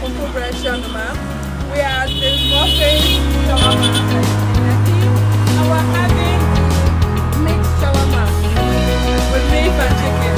Murphis Shawarma. We are at the Murphis Shawarma in Lekki, and we're having mixed shawarma with beef and chicken.